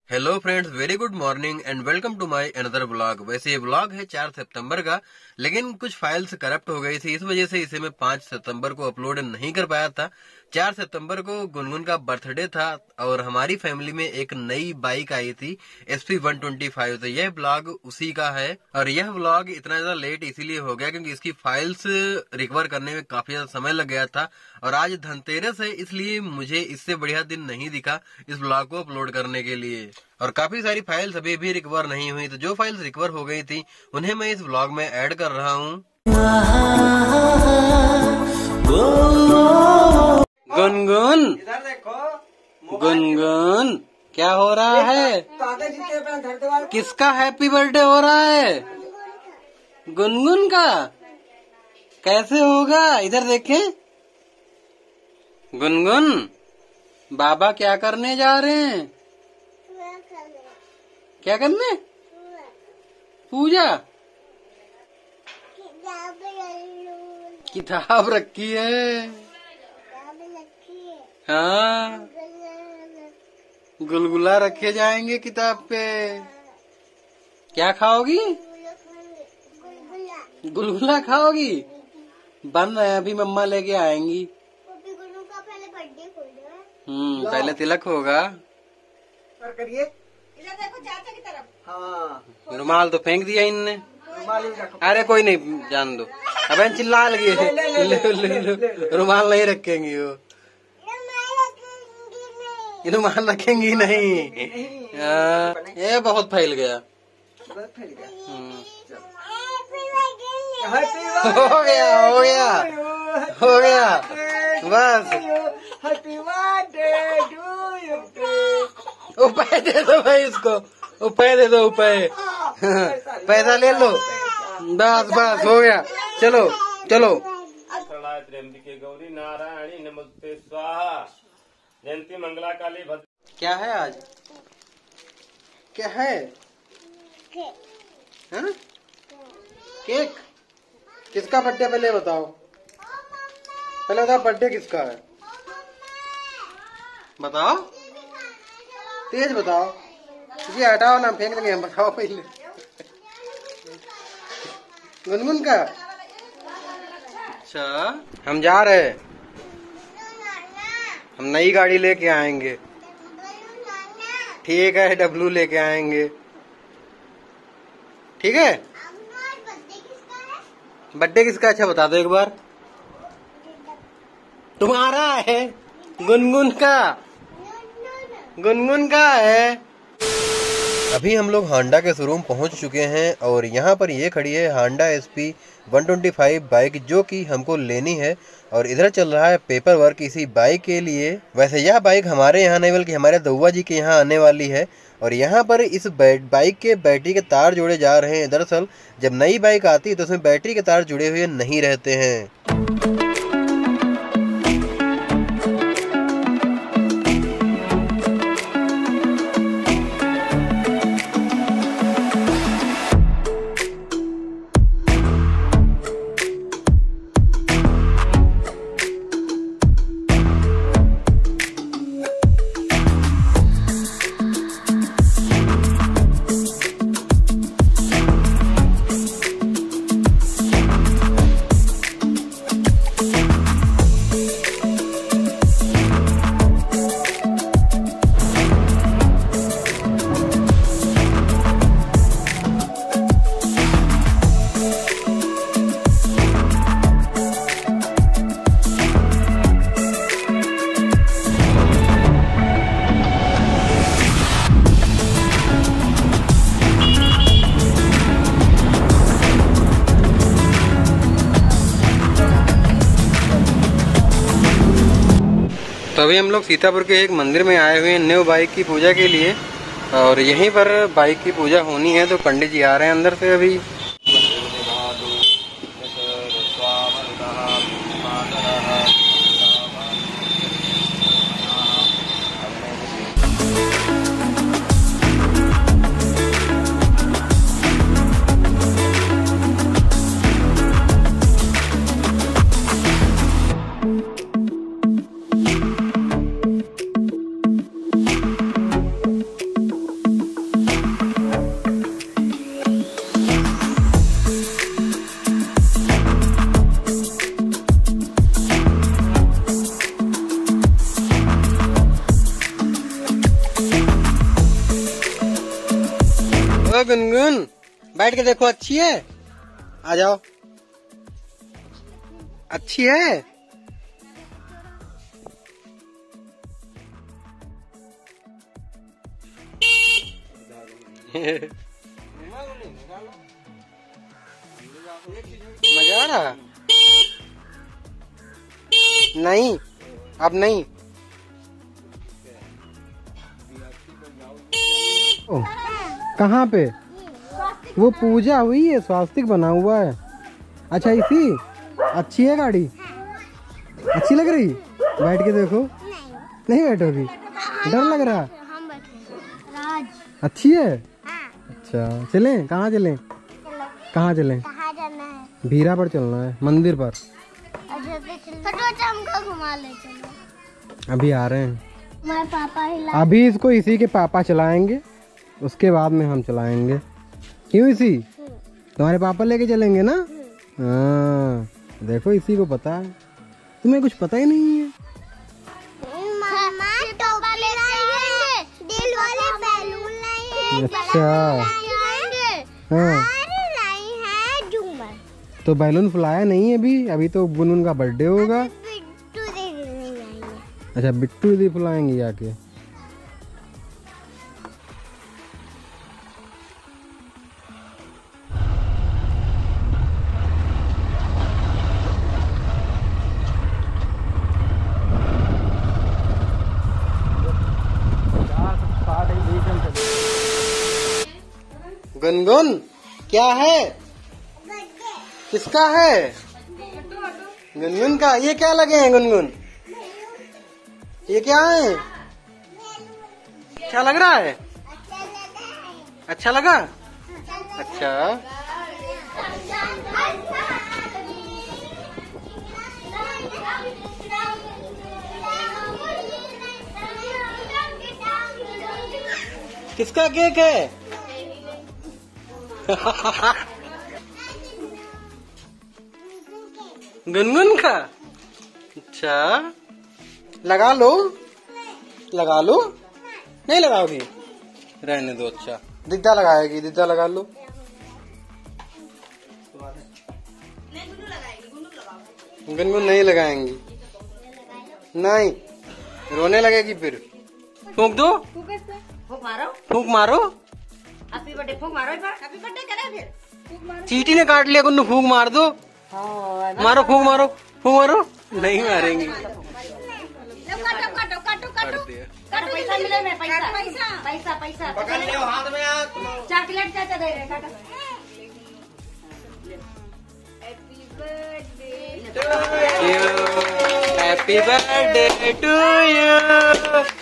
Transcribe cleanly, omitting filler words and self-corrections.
Hello friends, very good morning and welcome to my another vlog. वैसे ये vlog है 4 सितंबर का, लेकिन कुछ फाइल्स करप्ट हो गई थी, इस वजह से इसे मैं 5 सितंबर को अपलोड नहीं कर पाया था। 4 सितंबर को गुनगुन का बर्थडे था और हमारी फैमिली में एक नई बाइक आई थी SP 125। तो यह व्लॉग उसी का है और यह व्लॉग इतना ज्यादा लेट इसीलिए हो गया क्योंकि इसकी फाइल्स रिकवर करने में काफी ज्यादा समय लग गया था और आज धनतेरस है, इसलिए मुझे इससे बढ़िया दिन नहीं दिखा इस व्लॉग को अपलोड करने के लिए। और काफी सारी फाइल्स अभी भी रिकवर नहीं हुई, तो जो फाइल्स रिकवर हो गई थी उन्हें मैं इस व्लॉग में ऐड कर रहा हूँ। गुनगुन, इधर देखो, गुनगुन क्या हो रहा है? किसका हैप्पी बर्थडे हो रहा है? गुनगुन का। कैसे होगा? इधर देखें। गुनगुन, बाबा क्या करने जा रहे हैं? क्या करने? पूजा। किताब रखी है। हाँ, गुलगुला रखे जाएंगे किताब पे। क्या खाओगी? गुलगुला खाओगी? बन रहे अभी मम्मा लेके आएंगी। पहले तिलक होगा। करिए, इधर देखो चाचा की तरफ। हाँ, रुमाल तो फेंक दिया इनने। रुमाल ही रखो। अरे कोई नहीं, जान दो। अब चिल्ला लगी है। रुमाल नहीं रखेंगी वो, रुमाल रखेंगी नहीं। ये बहुत फैल गया। हो गया, हो गया, हो गया, बस। उपाय दे दो भाई इसको, उपाय दे दो, उपाय। पैसा ले लो, बस बस हो गया। चलो चलो। त्र्यंबिके गौरी नारायणी नमस्ते स्वाहा, जयंती मंगला काली भद्र। क्या है आज? क्या है? हाँ? केक। किसका बर्थडे पहले बताओ, पहले बताओ बर्थडे किसका है? बताओ, तेज बताओ। ये हटाओ ना, फेंक देंगे हम। बताओ पहले। गुनगुन का। अच्छा, हम जा रहे हैं, हम नई गाड़ी लेके आएंगे। ठीक है, डब्लू लेके आएंगे। ठीक है। बर्थडे किसका? अच्छा बता दो एक बार। तुम्हारा है? गुनगुन का। गुनगुन का है। अभी हम लोग हांडा के शोरूम पहुंच चुके हैं और यहाँ पर ये खड़ी है हांडा SP 125 बाइक, जो कि हमको लेनी है। और इधर चल रहा है पेपर वर्क इसी बाइक के लिए। वैसे यह बाइक हमारे यहाँ नहीं बल्कि हमारे दौवा जी के यहाँ आने वाली है। और यहाँ पर इस बाइक के बैटरी के तार जोड़े जा रहे हैं। दरअसल जब नई बाइक आती है तो उसमें बैटरी के तार जुड़े हुए नहीं रहते हैं। तो अभी हम लोग सीतापुर के एक मंदिर में आए हुए हैं न्यू बाइक की पूजा के लिए, और यहीं पर बाइक की पूजा होनी है। तो पंडित जी आ रहे हैं अंदर से अभी। हेलो गुनगुन, बैठ के देखो, अच्छी है, आ जाओ, अच्छी है। मजा आ रहा? नहीं, अब नहीं। कहाँ पे? वो पूजा हुई है, स्वास्तिक बना हुआ है। अच्छा इसी, अच्छी है गाड़ी, अच्छी लग रही? बैठ के देखो। नहीं बैठोगी? डर लग रहा? अच्छी है। अच्छा चलें, कहाँ चलें? कहाँ चलें? भीरा पर चलना है, मंदिर पर। घुमा ले चलो। अभी आ रहे हैं। हमारे पापा हिला। अभी इसको इसी के पापा चलाएंगे, उसके बाद में हम चलाएंगे। क्यों इसी? तुम्हारे पापा लेके चलेंगे ना? हाँ देखो, इसी को पता है, तुम्हें कुछ पता ही नहीं है। मम्मा टोपी लाएंगे, दिल वाले बैलून लाएंगे। अच्छा हाँ, झूमर। तो बैलून फुलाया नहीं है अभी, अभी तो गुनगुन का बर्थडे होगा। बिट्टू दीदी नहीं आएंगे। अच्छा बिट्टू दी फुलाएंगी आके। गुनगुन क्या है? किसका है? गुनगुन का। ये क्या लगे हैं गुनगुन? ये क्या है? क्या लग रहा है? अच्छा लगा? अच्छा किसका केक है? गुनगुन का। अच्छा लगा लो, लगा लो। नहीं लगाओगी? रहने दो। अच्छा दिद्दा लगाएगी, दिद्दा लगा लो। गुनगुन नहीं लगाएंगी, नहीं, रोने लगेगी फिर। फूंक दो, फूक मारो, फूंक मारो। हैप्पी बर्थडे फूक मारो, हैप्पी बर्थडे करे फिर फूक मारो। चींटी ने काट लिया, गुन्नू फूंक मार दो। मारो, फूंक मारो, फूंक मारो। नहीं मारेंगी। काटो काटो काटो काटो दिया। काटो, पैसा मिले में, पैसा पैसा पैसा पकड़ लियो हाथ में यार। चॉकलेट चाचा दे रहे, काटो। Happy birthday to you.